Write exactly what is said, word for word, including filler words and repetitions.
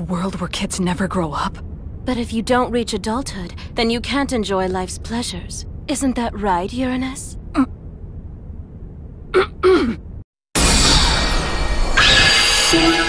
world where kids never grow up? But if you don't reach adulthood, then you can't enjoy life's pleasures. Isn't that right, Uranus? Mm.